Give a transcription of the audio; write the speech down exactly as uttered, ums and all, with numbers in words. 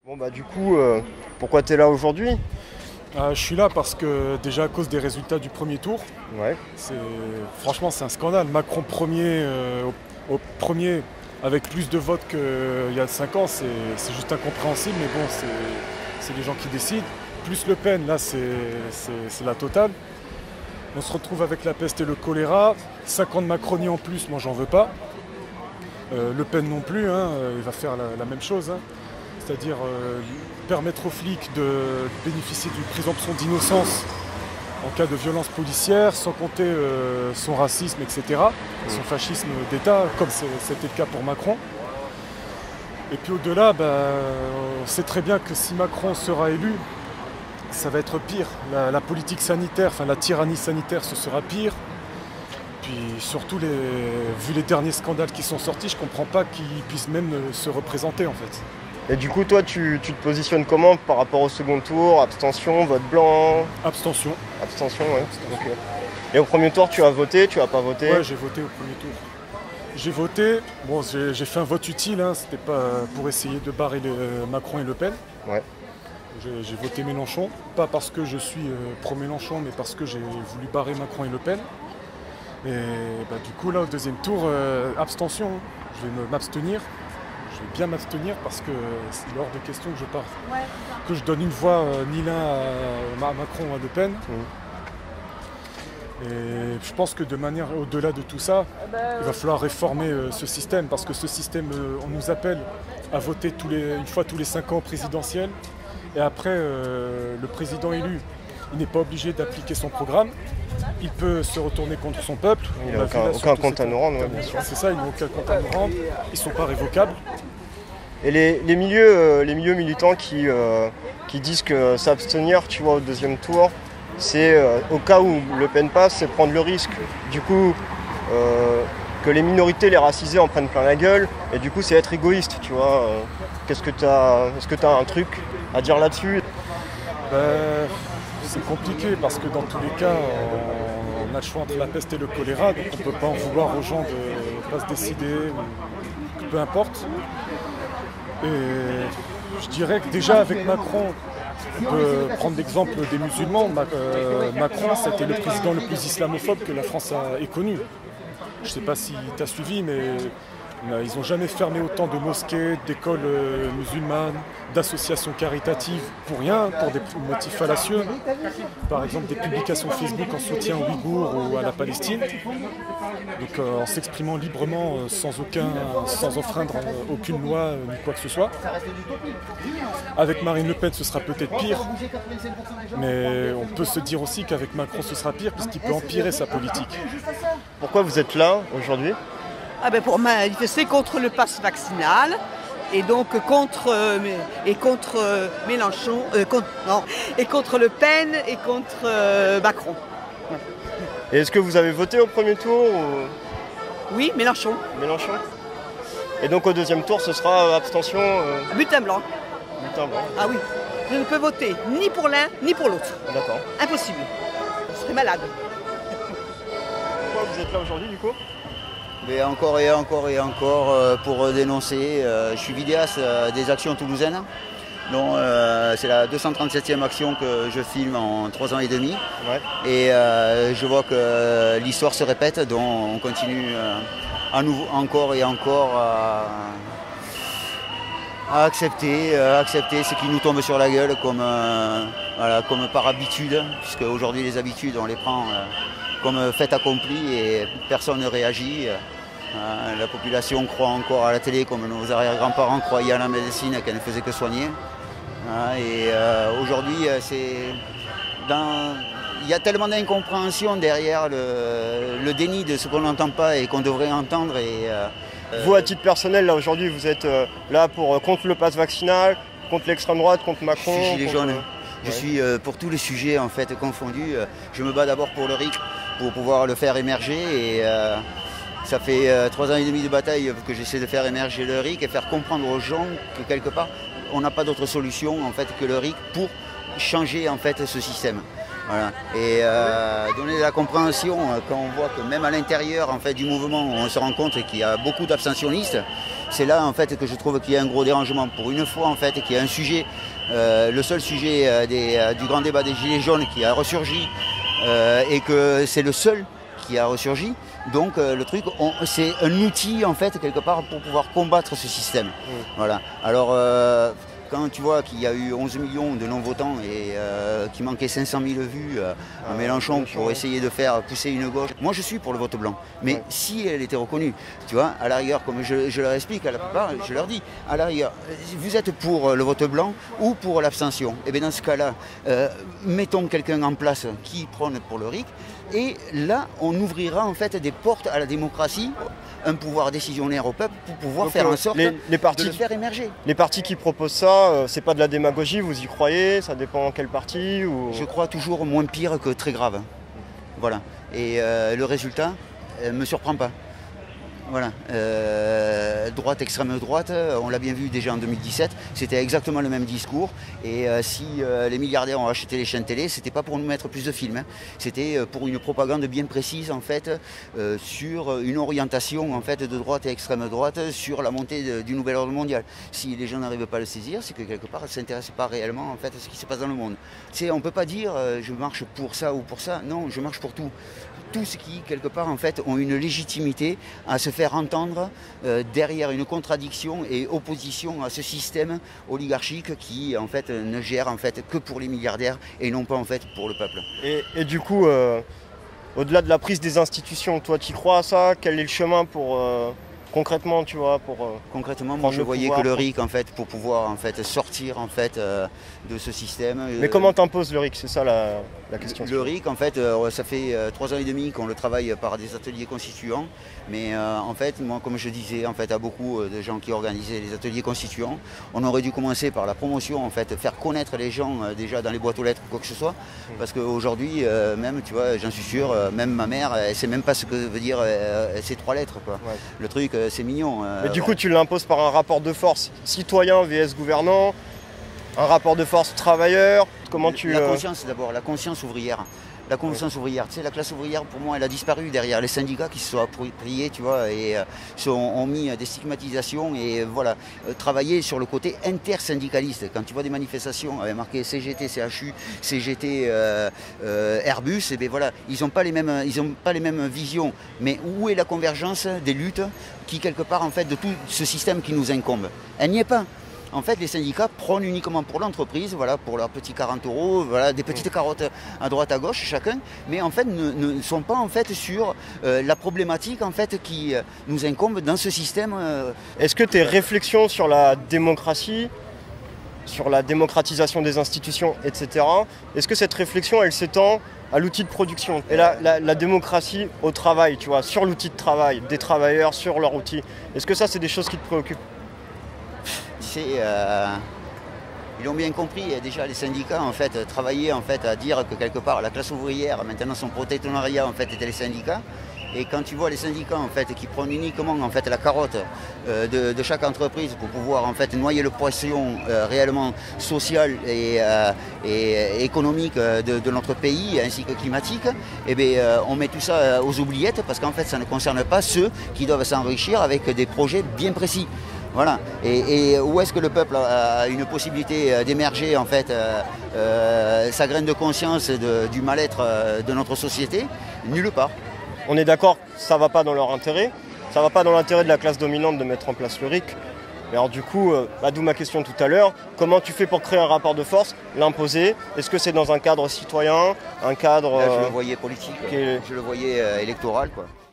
Bon bah du coup, euh, pourquoi tu es là aujourd'hui? Euh, je suis là parce que déjà à cause des résultats du premier tour, Ouais. c'est franchement c'est un scandale. Macron premier, euh, au, au premier avec plus de votes qu'il y a cinq ans, c'est c'est juste incompréhensible, mais bon, c'est c'est les gens qui décident. Plus Le Pen, là c'est c'est- c'est la totale. On se retrouve avec la peste et le choléra. cinq ans de Macronie en plus, moi j'en veux pas. Euh, Le Pen non plus, hein, il va faire la, la même chose. Hein. C'est-à-dire euh, permettre aux flics de bénéficier d'une présomption d'innocence en cas de violence policière, sans compter euh, son racisme, et cetera, son fascisme d'État, comme c'était le cas pour Macron. Et puis au-delà, bah, on sait très bien que si Macron sera élu, ça va être pire. La, la politique sanitaire, enfin la tyrannie sanitaire, ce sera pire. Puis surtout, les, vu les derniers scandales qui sont sortis, je ne comprends pas qu'ils puissent même se représenter en fait. Et du coup, toi, tu, tu te positionnes comment par rapport au second tour? Abstention, vote blanc? Abstention. Abstention, ouais. Ok. Et au premier tour, tu as voté, tu as pas voté? Ouais, j'ai voté au premier tour. J'ai voté, bon, j'ai j'ai fait un vote utile, hein, c'était pas pour essayer de barrer le, Macron et Le Pen. Ouais. J'ai j'ai voté Mélenchon, pas parce que je suis euh, pro-Mélenchon, mais parce que j'ai voulu barrer Macron et Le Pen. Et bah, du coup, là, au deuxième tour, euh, abstention. Hein. Je vais me- m'abstenir. Je vais bien m'abstenir parce que c'est hors de question que je parte. Que je donne une voix euh, ni l'un à, à Macron ou à Le Pen. Et je pense que de manière au-delà de tout ça, il va falloir réformer euh, ce système parce que ce système, euh, on nous appelle à voter tous les, une fois tous les cinq ans au présidentiel. Et après, euh, le président élu, il n'est pas obligé d'appliquer son programme. Il peut se retourner contre son peuple. Il On n'a l'a vu aucun, là, aucun surtout compte à cette- nous rendre, ouais, bien sûr. C'est ça, ils n'ont aucun compte à nous rendre. Ils ne sont pas révocables. Et les, les milieux, euh, les milieux militants qui, euh, qui disent que s'abstenir, tu vois, au deuxième tour, c'est euh, au cas où Le Pen passe, c'est prendre le risque. Du coup, euh, que les minorités, les racisés en prennent plein la gueule, et du coup, c'est être égoïste, tu vois. euh. Qu'est-ce que t'as, est-ce que tu as un truc à dire là-dessus? Ben, c'est compliqué parce que dans tous les cas, on a le choix entre la peste et le choléra, donc on ne peut pas en vouloir aux gens de ne pas se décider, ou peu importe. Et je dirais que déjà avec Macron, on peut prendre l'exemple des musulmans. Ma- euh, Macron, c'était le président le plus islamophobe que la France a, ait connu. Je ne sais pas si tu as suivi, mais euh, ils n'ont jamais fermé autant de mosquées, d'écoles euh, musulmanes, d'associations caritatives pour rien, pour des motifs fallacieux. Par exemple, des publications Facebook en soutien aux Ouïghours ou à la Palestine. Donc euh, en s'exprimant librement, euh, sans, aucun, sans enfreindre euh, aucune loi euh, ni quoi que ce soit. Avec Marine Le Pen, ce sera peut-être pire, mais on peut se dire aussi qu'avec Macron, ce sera pire, puisqu'il peut empirer sa politique. Pourquoi vous êtes là aujourd'hui? Ah ben pour manifester contre le pass vaccinal et donc contre, euh, et contre euh, Mélenchon, euh, contre, non, et contre Le Pen et contre euh, Macron. Et est-ce que vous avez voté au premier tour ou Oui, Mélenchon, Mélenchon? Et donc au deuxième tour, ce sera euh, abstention, euh, bulletin blanc. bulletin blanc. Ah oui, je ne peux voter ni pour l'un ni pour l'autre. D'accord. Impossible. Je serais malade. Pourquoi vous êtes là aujourd'hui du coup? Mais encore et encore et encore euh, pour dénoncer. Euh, je suis vidéaste euh, des actions toulousaines. Donc euh, c'est la deux cent trente-septième action que je filme en trois ans et demi. Ouais. Et euh, je vois que l'histoire se répète, donc on continue euh, à nouveau, encore et encore à, à accepter, euh, accepter ce qui nous tombe sur la gueule comme, euh, voilà, comme par habitude, puisque aujourd'hui les habitudes on les prend euh, comme fait accompli et personne ne réagit. Euh, la population croit encore à la télé comme nos arrière-grands-parents croyaient à la médecine qu'elle ne faisait que soigner. Euh, et euh, aujourd'hui, euh, c'est dans... il y a tellement d'incompréhension derrière le, le déni de ce qu'on n'entend pas et qu'on devrait entendre. Et, euh, Vous, à titre personnel, là aujourd'hui, vous êtes euh, là pour euh, contre le pass vaccinal, contre l'extrême droite, contre Macron. Je suis gilet contre, jaune. euh, Je ouais. suis euh, pour tous les sujets en fait confondus. Je me bats d'abord pour le R I C pour pouvoir le faire émerger. Et euh, ça fait euh, trois ans et demi de bataille que j'essaie de faire émerger le R I C et faire comprendre aux gens que quelque part, on n'a pas d'autre solution en fait que le R I C pour changer en fait ce système. Voilà. Et euh, donner de la compréhension euh, quand on voit que même à l'intérieur en fait, du mouvement, on se rend compte qu'il y a beaucoup d'abstentionnistes. c'est là en fait que je trouve qu'il y a un gros dérangement. Pour une fois en fait qu'il y a un sujet, euh, le seul sujet euh, des, euh, du grand débat des Gilets jaunes qui a ressurgi euh, et que c'est le seul qui a ressurgi. Donc euh, le truc, c'est un outil en fait quelque part pour pouvoir combattre ce système. Mmh. Voilà. Alors euh, quand tu vois qu'il y a eu onze millions de non-votants et euh, qu'il manquait cinq cent mille vues euh, à ah, Mélenchon pour essayer de faire pousser une gauche, moi je suis pour le vote blanc. Mais ouais. si elle était reconnue, tu vois, à la rigueur, comme je, je leur explique à la plupart, je leur dis, à la rigueur, vous êtes pour le vote blanc ou pour l'abstention. Et bien dans ce cas-là, euh, mettons quelqu'un en place qui prône pour le R I C. Et là, on ouvrira en fait des portes à la démocratie, un pouvoir décisionnaire au peuple pour pouvoir Donc, faire en sorte les, les partis, de le faire émerger. Les partis qui proposent ça, euh, c'est pas de la démagogie, vous y croyez? Ça dépend quel parti ou... Je crois toujours moins pire que très grave. Voilà. Et euh, le résultat ne euh, me surprend pas. Voilà, euh, droite, extrême droite, on l'a bien vu déjà en deux mille dix-sept, c'était exactement le même discours. Et euh, si euh, les milliardaires ont acheté les chaînes télé, c'était pas pour nous mettre plus de films, hein. C'était pour une propagande bien précise en fait, euh, sur une orientation en fait de droite et extrême droite, sur la montée de, du nouvel ordre mondial. Si les gens n'arrivent pas à le saisir, c'est que quelque part, ils ne s'intéressent pas réellement en fait à ce qui se passe dans le monde. C'est, on ne peut pas dire euh, je marche pour ça ou pour ça, non, je marche pour tout. Tout ce qui, quelque part, en fait, ont une légitimité à se faire entendre euh, derrière une contradiction et opposition à ce système oligarchique qui, en fait, ne gère en fait que pour les milliardaires et non pas en fait pour le peuple. Et, et du coup, euh, au-delà de la prise des institutions, toi, tu crois à ça? Quel est le chemin pour euh, concrètement, tu vois, pour euh, concrètement, moi, je voyais que le R I C, en fait, pour pouvoir en fait sortir en fait euh, de ce système. Mais euh, comment t'imposes le R I C? C'est ça la, la question. Le R I C, en fait, euh, ça fait euh, trois ans et demi qu'on le travaille par des ateliers constituants. Mais euh, en fait, moi, comme je disais en fait, à beaucoup de gens qui organisaient les ateliers constituants, on aurait dû commencer par la promotion, en fait, faire connaître les gens euh, déjà dans les boîtes aux lettres ou quoi que ce soit. Parce qu'aujourd'hui, euh, même, tu vois, j'en suis sûr, euh, même ma mère, elle ne sait même pas ce que veut dire euh, ces trois lettres, quoi. Ouais. Le truc, euh, c'est mignon. Euh, Mais du coup, tu l'imposes par un rapport de force citoyen vs gouvernant, un rapport de force travailleur. Comment tu... La conscience d'abord, la conscience ouvrière. La conscience ouais. ouvrière, tu sais, la classe ouvrière, pour moi, elle a disparu derrière les syndicats qui se sont appropriés, tu vois, et euh, sont, ont mis des stigmatisations et euh, voilà, euh, travailler sur le côté intersyndicaliste. Quand tu vois des manifestations avec marqué C G T, C H U, C G T, euh, euh, Airbus, et bien voilà, ils n'ont pas les mêmes, ils ont pas les mêmes visions. Mais où est la convergence des luttes qui, quelque part, en fait, de tout ce système qui nous incombe? Elle n'y est pas. En fait, les syndicats prônent uniquement pour l'entreprise, voilà, pour leurs petits quarante euros, voilà, des petites carottes à droite à gauche chacun, mais en fait ne, ne sont pas en fait sur euh, la problématique en fait qui euh, nous incombe dans ce système. Euh, Est-ce que tes réflexions sur la démocratie, sur la démocratisation des institutions, et cetera, est-ce que cette réflexion elle s'étend à l'outil de production et la, la, la démocratie au travail, tu vois, sur l'outil de travail, des travailleurs, sur leur outil? Est-ce que ça c'est des choses qui te préoccupent? Euh, ils l'ont bien compris, déjà les syndicats en fait travaillaient en fait à dire que quelque part la classe ouvrière, maintenant son protectonnariat en fait était les syndicats. Et quand tu vois les syndicats en fait qui prennent uniquement en fait la carotte euh, de, de chaque entreprise pour pouvoir en fait noyer le poisson euh, réellement social et, euh, et économique de, de notre pays ainsi que climatique, et bien euh, on met tout ça aux oubliettes parce qu'en fait ça ne concerne pas ceux qui doivent s'enrichir avec des projets bien précis. Voilà. Et, et où est-ce que le peuple a une possibilité d'émerger en fait euh, euh, sa graine de conscience de, du mal-être de notre société? Nulle part. On est d'accord, ça ne va pas dans leur intérêt, ça ne va pas dans l'intérêt de la classe dominante de mettre en place le R I C. Mais alors du coup, euh, bah, d'où ma question tout à l'heure, comment tu fais pour créer un rapport de force, l'imposer? Est-ce que c'est dans un cadre citoyen, un cadre... Là, je le voyais politique, est... je le voyais euh, électoral, quoi.